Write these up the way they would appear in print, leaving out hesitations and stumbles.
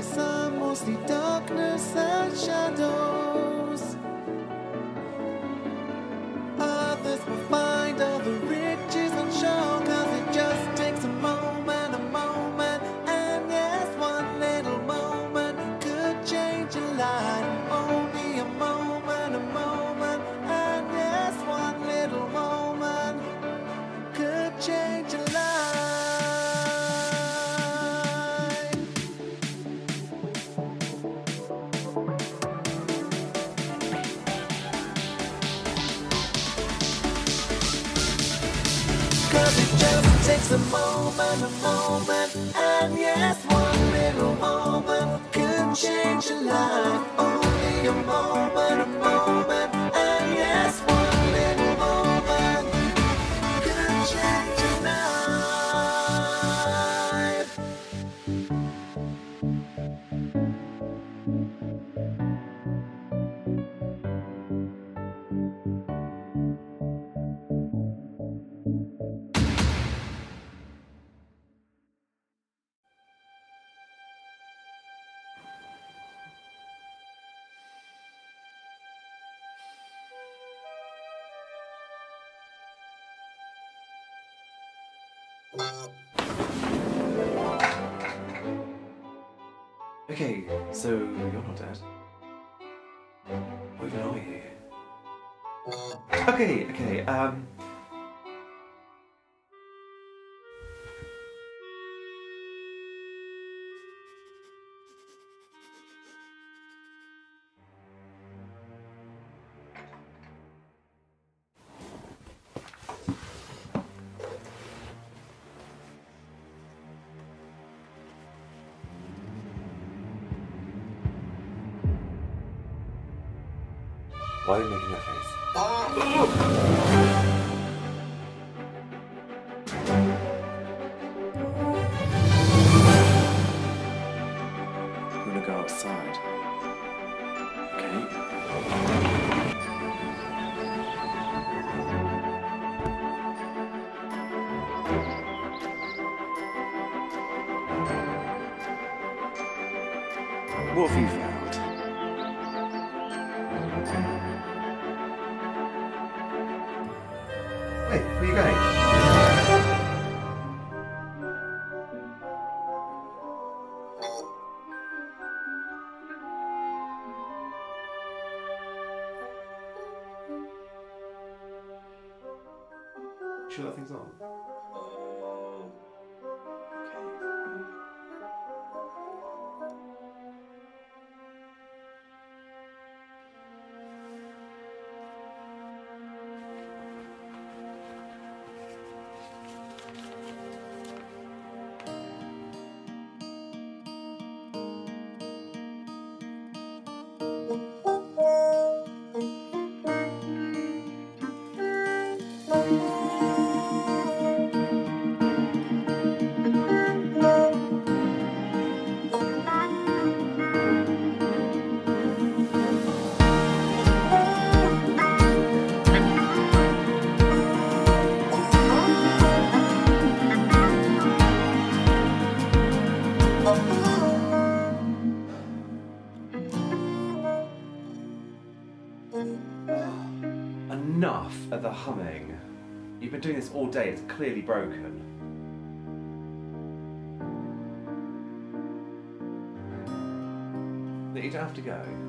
sun, mostly darkness and shadows. Others will find all the riches and show, 'cause it just takes a moment, and yes, one little moment could change a life. Only a moment, and yes, one little moment could change a life. Cause it just takes a moment, and yes, one little moment could change a life. Only a moment, and yes, one little moment could change a life. Okay, so you're not dead. What even are you? Okay, why are you making that face? I'm gonna go outside. Okay? What have you found? Wait, where are you going? Sure that thing's on? Enough of the humming. You've been doing this all day, it's clearly broken. You don't have to go.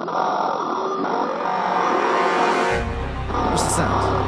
What's the sound?